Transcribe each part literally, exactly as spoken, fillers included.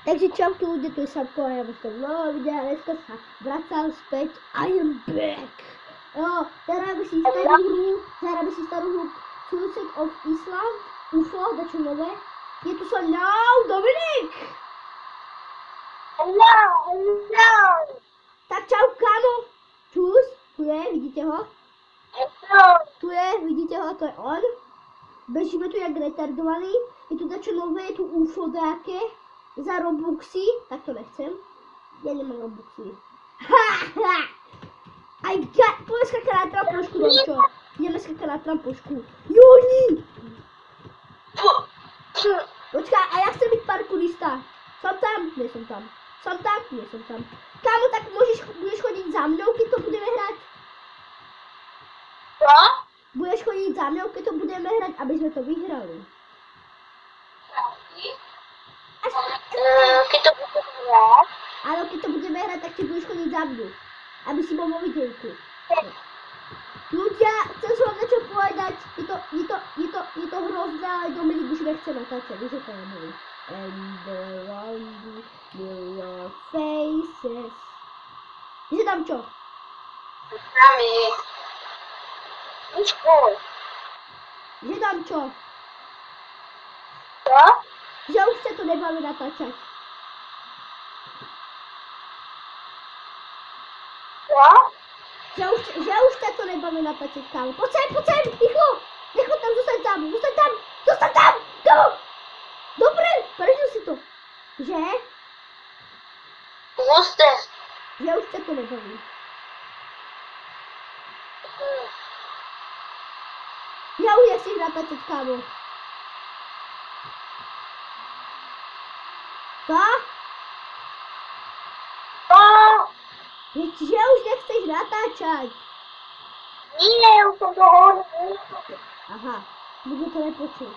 Takže čauky ľudia, tu je Sapko a ja vás to nového videa, dneska sa vracam späť I am back. Jo, zahráme si starú hru, zahráme si starú hru Suicide of Island, U F O, dačo nové. Je tu sa mnou Dominik. Hello, hello. Tak čau kámo, čus, tu je, vidíte ho? Hello. Tu je, vidíte ho, to je on. Bežíme tu jak retardovaný, je tu dačo nové, je tu U F O nejaké. Za Robuxy, tak to nechcem. Ja nemám Robuxy. Ha, ha! Aj ga... Poďme skakať na trampošku, Domčo. Ideme skakať na trampošku. Joni! Počkaj, a ja chcem byť parkourista. Som tam? Nie som tam. Som tam? Nie som tam. Kámo, tak môžeš, budeš chodiť za mnou, keď to budeme hrať? Čo? Budeš chodiť za mnou, keď to budeme hrať, aby sme to vyhrali. Uh, keď to budeme hrať? Áno, keď to budeme hrať, tak ti budeš chodiť za mnou. Aby si bol vo videjku. Ľudia, chcem sa vám niečo povedať. Je to, je to, je to, je to hrozné, ale Dominik už nechce natáčať. Víš, že to je môj. And around your faces. Že tam čo? Tam je. Nič pôj. Že tam čo? Čo? Že už sa to nebaví natáčať. Čo? Že už, že už sa to nebaví natáčať, kámo. Poď sem, poď sem, rýchlo! Rýchlo tam, zostaň tam, zostaň tam! Zostaň tam! Kámo! Dobre, prežil si to. Že? Puste. Že už sa to nebaví. Ja už nechceš natáčať, kámo. Co? Čo? Že už nechceš natáčať. Nie, už som to hovoril. Aha, nikto to nepočul.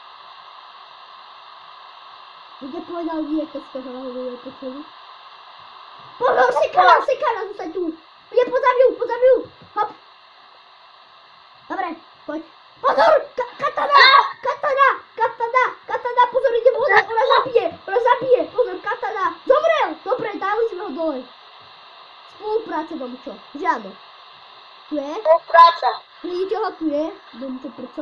Nikto povedal nie, keď ste ho nepočuli. Pozor, sekala, sekala, zostaň tu. Je pozabiu, pozabiu. Hop. Dobre, poď. Pozor, ka katana, katana, katana, katana, pozor, ide voda, ona zabije, ona zabije, pozor, katana. Zomrel, dobre, dali sme ho dole. Spolupráca, Domčo, že áno. Tu je? Spolupráca. Vidíte ho, tu je, Domčo, prco.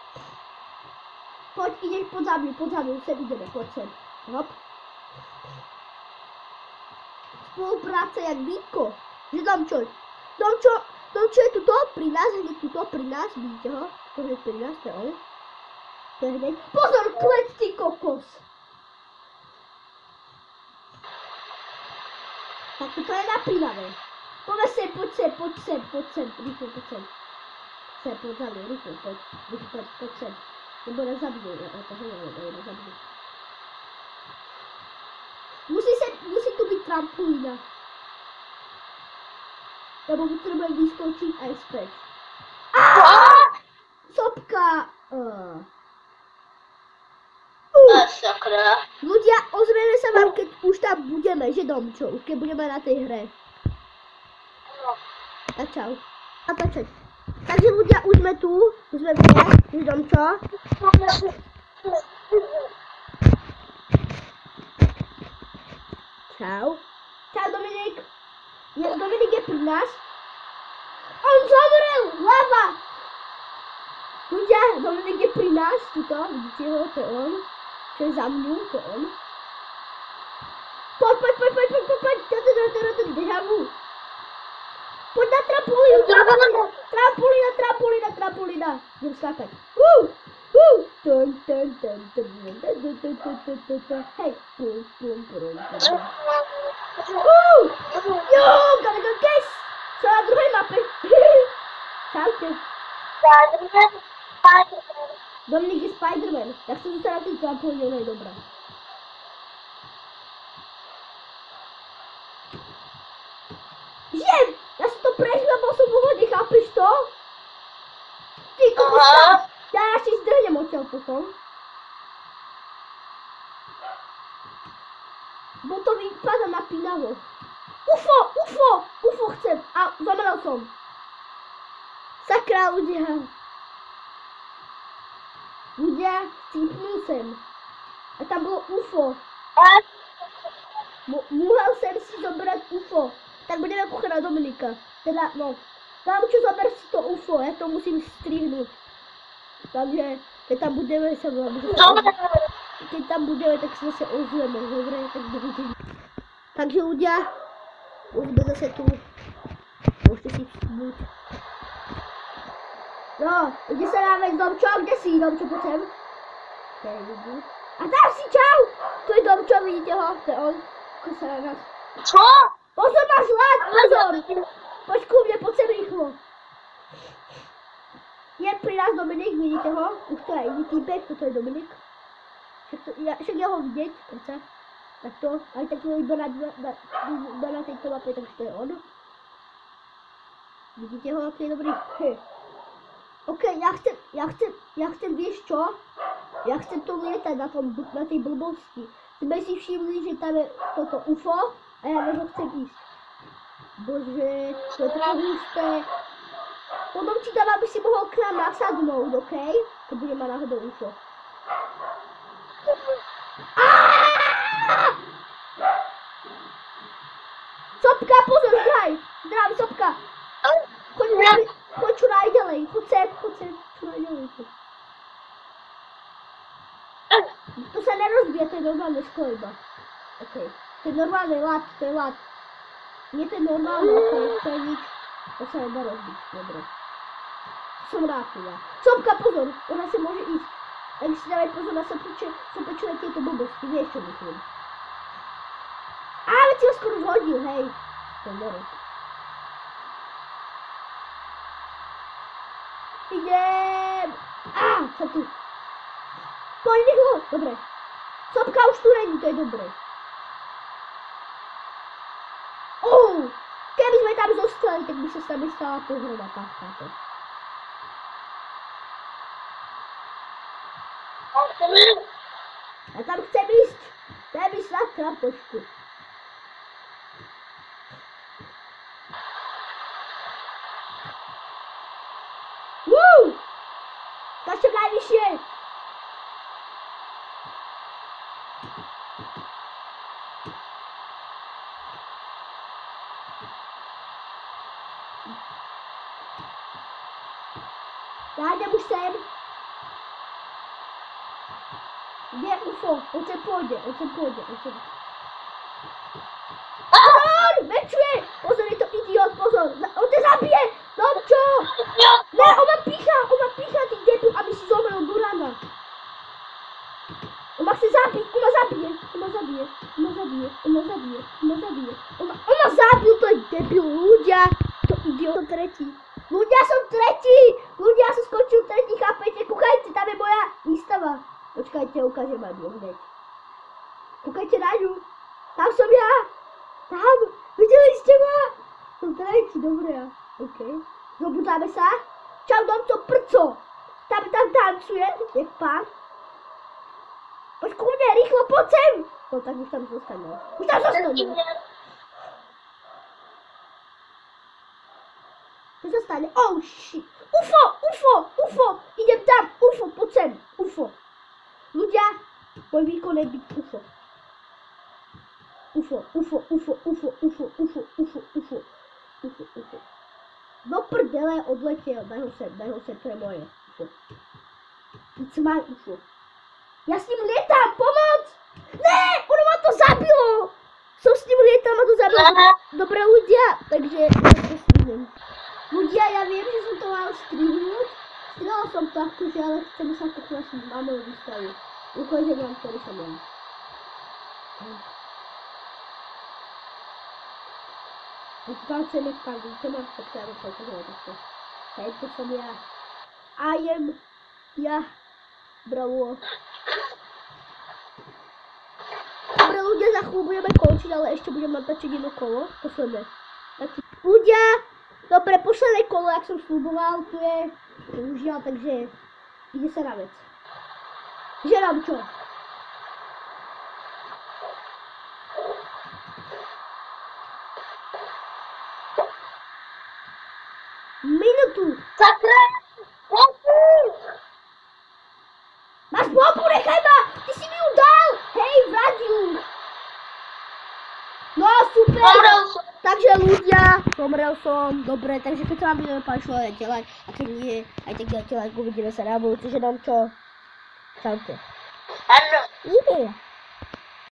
Poď, ideš pod zámňu, pod zámňu, sem ideme, poď sem. Hop. Spolupráca jak Vítko. Že Domčo, Domčo, Domčo je tuto, pri nás, hneď tuto, pri nás, vidíte ho? To je pri nás, to je on. To je hneď. Pozor, kleť ty kokos. Tak to je napínavé. Poďme sem, poď sem, poď sem, poď sem, rýchlo, poď sem. Sem, poď za mnou, rýchlo, poď, rýchlo, poď, poď sem. Nebo nás zabije, ja to hovorím, ja nás zabije. Musí se, musí tu byť trampolína. Lebo potrebujem vyskočiť aj späť. Aaaa! Sopka! Uh. Uh. Sakra. Ľudia, ozrieme sa vám, keď už tam budeme, že Domčo? Už keď budeme na tej hre. No. Tak čau. Natáčať. Takže ľudia, už sme tu. Už sme kde? Už Domčo? Čau. Čau, Dominik. Je, Dominik je pri nás. On zomrel! Lava! Ľudia, Dominik je pri nás. Tuto, vidíte ho, to je on. Čo je za mňu, to je on. Poď, poď, poď, poď, poď, poď, poď. Toto, toto, toto, deja vu. Poď na trampolínu, trampolína, trampolína, trampolína, trampolína. Idem skákať. Uh, uh. Tun, tun, tun, tun, tun, tun, tun, tun, tun, tun, tun. Hej. Pum, pum, pum, pum. Uh, jo, gotta go guys. Som na druhej mape. Čaute. Dominik je Spiderman. Ja chcem zostať na tej trampolíne, ona je dobrá. Žiem! Ja som to prežil, bol som vo vode, chápeš to? Ty kokoška! Ja si zdrhnem odtiaľ potom. Bo to vypadá napínavo. UFO! UFO! UFO chcem! A zomrel som. Sakra, ľudia. Ľudia, cípnul sem. A tam bolo UFO. Mohel jsem si zabrat U F O. Tak budeme koukat na Dominika. Teda, no. Dámčo, zaber si to U F O, já to musím stříhnout. Takže, keď tam budeme, se vám Keď tam budeme, tak se zase ozveme, dobré, tak budete. Takže ľudia, už jsme zase tu. Můžete si všimnout. No, jde se dáme k Domčo, kde jsi, Domčo, pojď sem. A tam si, čau! To je Domčo, vidíte ho, to je on. Pojď se na nás. Co? Pozor, máš hlad, pozor! Pojď ku mně, pojď sem rychlo. Je pri nás Dominik, vidíte ho? Už to je jiný týpek, toto je Dominik. Však, to, já, však já ho vidět, přece. Tak to, ale tak to byl na, na, na, na této mapě, takže to je on. Vidíte ho, jak je dobrý? Hej. OK, já chcem, já chcem, já chcem, víš čo? Já chcem to létat na tom, na té blbosti. Jsme si všimli, že tam je toto U F O a já nebo chcem jíst. Bože, to je tak husté. Potom ti tam, aby si mohl k nám nasadnout, OK? To budeme náhodou U F O. Sopka, pozor, zdraj! Zdravím, Sopka! Choď, choď čuraj dělej, choď sem, choď sem, čuraj dělej. To se nerozbije, to je normálně sklejba. OK, to je normálně lát, to je lát. Je to normálně, OK, to je nič. To se nedá rozbít, dobré. Jsem rád teda. Sopka, pozor, ona se může jíst. Takže si dávej pozor na sopiče, sopiče na těto blbosti, víš čo myslím. A, ale si ho skoro zhodil, hej. To je dobré. Idem! A, co tu? Pojď rychlo, dobré. Sopka už tu není, to je dobré. Oh, kdyby jsme tam zostali, tak by se s námi stala pohroda, pácháte. Já tam chcem jíst, chcem jíst na krapošku. Woo! Kačem najvyššie. Já jdem už sem. Kde je U F O? On se půjde, on se půjde, on se... Pozor! Nečuje! Pozor, je to idiot, pozor! On te zabije! Domčo! Ne, on má pícha, on má pícha, ty debil, aby si zomrel Durana. On má chce zabít, on má zabije, on má zabije, on má zabije, on má zabije, on má zabije. On má, on má zabil, to je debil, ľudia! To idiot, som tretí. Ľudia, som tretí! Ľudia, som skočil tretí, chápete? Kúkajte, tam je moja výstava. Počkajte, ukážem vám ju hneď. Kúkajte na ňu. Tam som ja. Tam. Videli ste ma? Som tretí, dobré. OK. Zobudáme sa. Čau, Domco, prco. Tam, tam tancuje. Jak pán. Poď ku mne, rýchlo, poď sem. No tak už tam zostane. Už tam zostane. To zostane. Oh, shit. U F O, U F O, U F O. Idem tam. U F O, poď sem. U F O. Ľudia, môj výkon je byť U F O. U F O, U F O, U F O, U F O, U F O, U F O, U F O, U F O, U F O, U F O. Do prdele odletěl, daj ho sem, daj ho sem, to je moje U F O. It's my U F O. Já s ním létám, pomoc! Ne, ono ma to zabilo! Co s ním létám a to zabilo? Dobré ľudia, takže já to stříhnem. Ľudia, já vím, že jsem to mal stříhnout. Stříhala som to akože, ale chcem sa to našu mamou vystaviť. Ukážem vám, ktorý som ja. Vytváceme každý, to mám potřeba pokazovat takto. Hej, to som ja. I am ja. Bravo. Dobre ľudia, za chvíľu budeme končiť, ale ešte budeme natočiť jedno kolo. Posledné. Ľudia, dobre, posledné kolo, jak som slúboval, tu je použil, takže ide sa na vec. Že nám čo? Minutu! Sakra! Máš bombu, nechaj ma! Ty si mi ju dal! Hej, vrať ju! super! Pomrel som. Takže ľudia, pomrel som, dobre, takže keď sa vám video páčilo, dajte like, a keď nie, aj tak dajte like, uvidíme sa na budúci, že nám čo? Čaute. Áno. Ide.